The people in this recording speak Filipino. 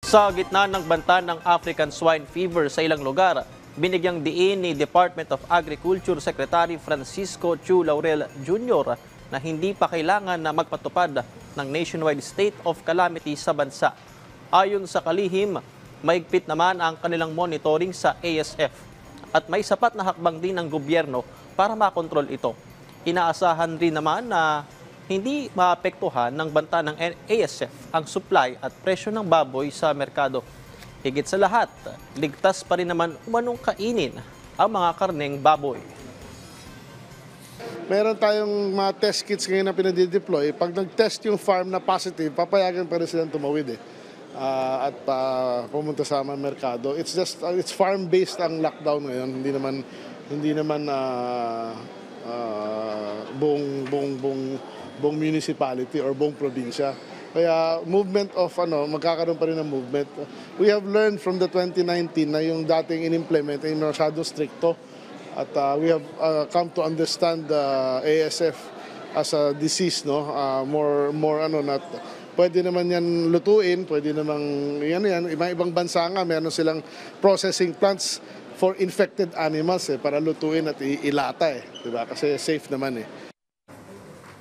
Sa gitna ng banta ng African swine fever sa ilang lugar, binigyang diin ni Department of Agriculture Secretary Francisco Chu Laurel Jr. na hindi pa kailangan na magpatupad ng nationwide state of calamity sa bansa. Ayon sa kalihim, maigpit naman ang kanilang monitoring sa ASF at may sapat na hakbang din ng gobyerno para makontrol ito. Inaasahan rin naman na hindi maapektuhan ng banta ng ASF ang supply at presyo ng baboy sa merkado. Higit sa lahat, ligtas pa rin naman umanong kainin ang mga karneng baboy. Meron tayong mga test kits ngayon na pinadideploy. Pag nag-test yung farm na positive, papayagan pa rin silang tumawid at pumunta sa mga merkado. It's farm-based ang lockdown ngayon. Hindi naman buong municipality or buong probinsya. Kaya movement of magkakaroon pa rin ng movement. We have learned from the 2019 na yung dating in-implement ay masyadong stricto. At we have come to understand the ASF as a disease, pwede naman yan lutuin, pwede namang yan. Ibang bansa nga, meron silang processing plants for infected animals para lutuin at ilata diba? Kasi safe naman